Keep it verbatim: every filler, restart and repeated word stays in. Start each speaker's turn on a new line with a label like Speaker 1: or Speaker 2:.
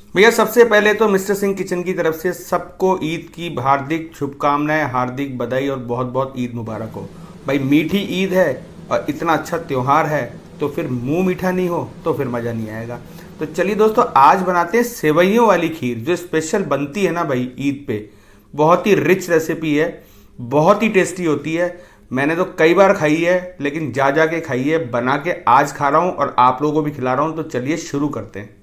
Speaker 1: भैया सबसे पहले तो मिस्टर सिंह किचन की तरफ से सबको ईद की हार्दिक शुभकामनाएं, हार्दिक बधाई और बहुत बहुत ईद मुबारक हो। भाई मीठी ईद है और इतना अच्छा त्यौहार है तो फिर मुंह मीठा नहीं हो तो फिर मज़ा नहीं आएगा। तो चलिए दोस्तों, आज बनाते हैं सेवइयों वाली खीर जो स्पेशल बनती है ना भाई ईद पे। बहुत ही रिच रेसिपी है, बहुत ही टेस्टी होती है। मैंने तो कई बार खाई है, लेकिन जा जा के खाई है, बना के आज खा रहा हूँ और आप लोगों को भी खिला रहा हूँ। तो चलिए शुरू करते हैं।